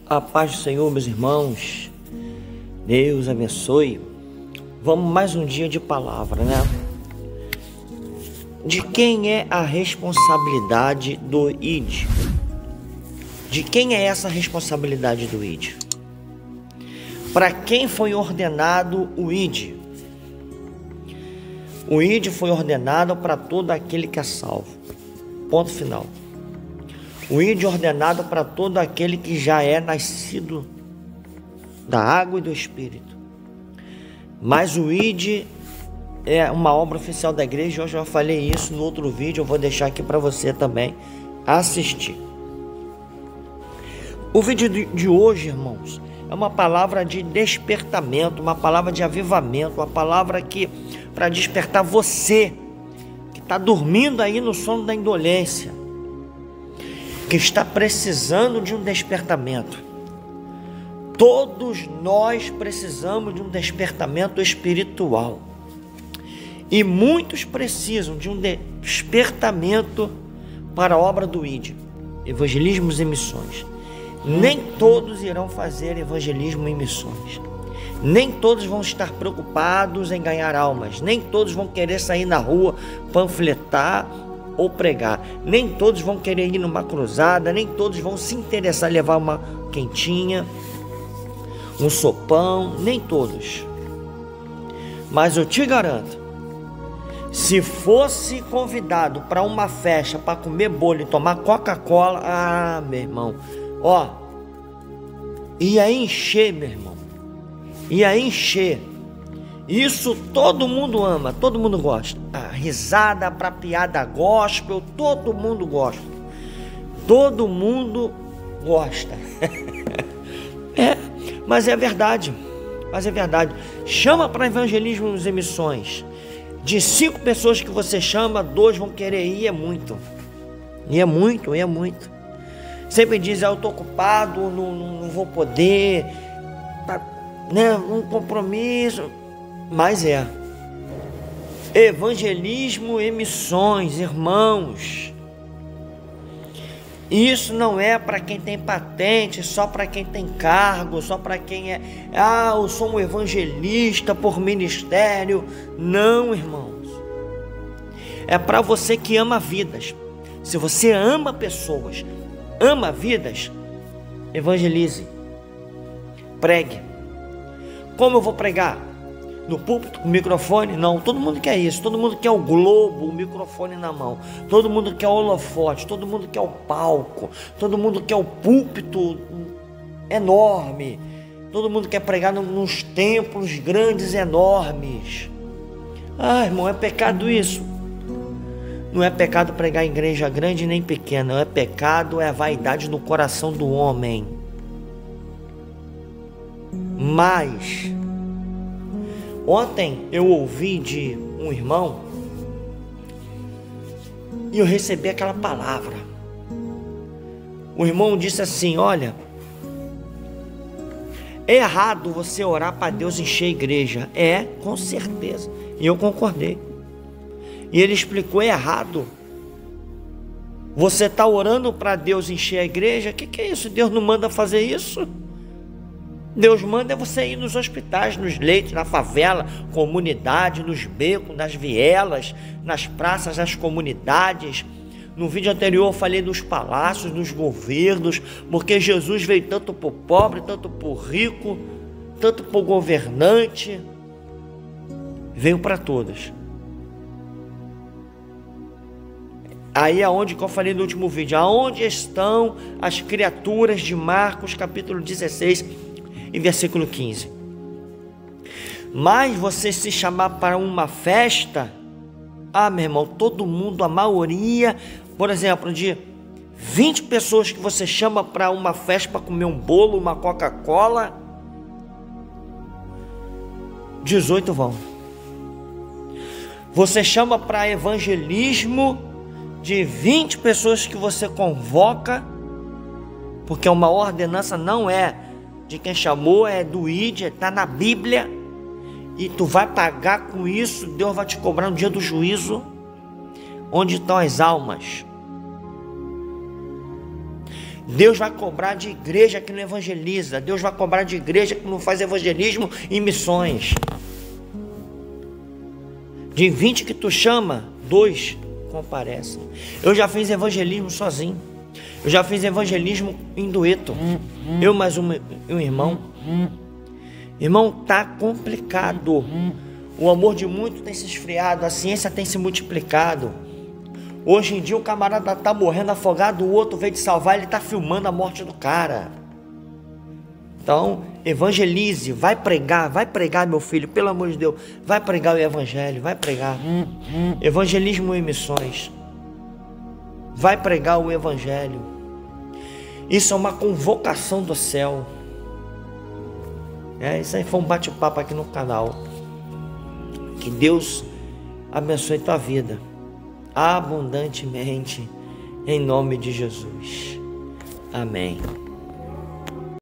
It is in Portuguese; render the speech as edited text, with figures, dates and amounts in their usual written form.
A paz do Senhor, meus irmãos. Deus abençoe. Vamos mais um dia de palavra, né? De quem é a responsabilidade do ID? De quem é essa responsabilidade do ID? Para quem foi ordenado o ID? O ID foi ordenado para todo aquele que é salvo. Ponto final. O ID é ordenado para todo aquele que já é nascido da água e do Espírito. Mas o ID é uma obra oficial da igreja. Eu já falei isso no outro vídeo. Eu vou deixar aqui para você também assistir. O vídeo de hoje, irmãos, é uma palavra de despertamento, uma palavra de avivamento, uma palavra que para despertar você que está dormindo aí no sono da indolência, que está precisando de um despertamento. Todos nós precisamos de um despertamento espiritual. E muitos precisam de um despertamento para a obra do ID, evangelismos e missões. Nem todos irão fazer evangelismo e missões. Nem todos vão estar preocupados em ganhar almas. Nem todos vão querer sair na rua, panfletar ou pregar. Nem todos vão querer ir numa cruzada. Nem todos vão se interessar em levar uma quentinha, um sopão. Nem todos. Mas eu te garanto, se fosse convidado para uma festa para comer bolo e tomar Coca-Cola, meu irmão, ia encher, meu irmão. Ia encher. Isso todo mundo ama, todo mundo gosta. A risada para piada gospel, todo mundo gosta. Todo mundo gosta. Mas é verdade. Mas é verdade. Chama para evangelismo e missões. De 5 pessoas que você chama, 2 vão querer ir, é muito. E é muito, é muito. Sempre diz, eu estou ocupado, não vou poder, né, um compromisso. Mas evangelismo e missões, irmãos. Isso não é para quem tem patente, só para quem tem cargo, só para quem eu sou um evangelista por ministério. Não, irmãos. É para você que ama vidas. Se você ama pessoas, ama vidas, evangelize, pregue. Como eu vou pregar? No púlpito, com o microfone? Não, todo mundo quer isso. Todo mundo quer o globo, o microfone na mão. Todo mundo quer o holofote, todo mundo quer o palco, todo mundo quer o púlpito enorme. Todo mundo quer pregar nos templos grandes, enormes. Irmão, é pecado isso. Não é pecado pregar em igreja grande nem pequena. Não é pecado, é a vaidade no coração do homem. Mas ontem eu ouvi de um irmão e eu recebi aquela palavra. O irmão disse assim: olha, é errado você orar para Deus encher a igreja. Com certeza. E eu concordei. E ele explicou: é errado. Você está orando para Deus encher a igreja? O que é isso? Deus não manda fazer isso. Deus manda você ir nos hospitais, nos leitos, na favela, comunidade, nos becos, nas vielas, nas praças, nas comunidades. No vídeo anterior eu falei dos palácios, dos governos, porque Jesus veio tanto para o pobre, tanto para o rico, tanto para o governante. Veio para todos. Aí aonde que eu falei no último vídeo, aonde estão as criaturas de Marcos capítulo 16 e versículo 15. Mas você se chamar para uma festa, meu irmão, todo mundo, a maioria, por exemplo, de 20 pessoas que você chama para uma festa para comer um bolo, uma Coca-Cola, 18 vão. Você chama para evangelismo, de 20 pessoas que você convoca, porque uma ordenança não é de quem chamou, é do ID, está na Bíblia, e tu vai pagar com isso. Deus vai te cobrar no dia do juízo. Onde estão as almas? Deus vai cobrar de igreja que não evangeliza. Deus vai cobrar de igreja que não faz evangelismo e missões. De 20 que tu chama, 2 comparecem. Eu já fiz evangelismo sozinho. Eu já fiz evangelismo em dueto. Eu mais um irmão. Irmão, tá complicado. O amor de muitos tem se esfriado. A ciência tem se multiplicado. Hoje em dia o camarada tá morrendo afogado, o outro veio de salvar, ele tá filmando a morte do cara. Então, evangelize, vai pregar, meu filho, pelo amor de Deus, vai pregar o evangelho, vai pregar. Evangelismo e missões. Vai pregar o evangelho. Isso é uma convocação do céu. Isso aí foi um bate-papo aqui no canal. Que Deus abençoe tua vida abundantemente, em nome de Jesus. Amém.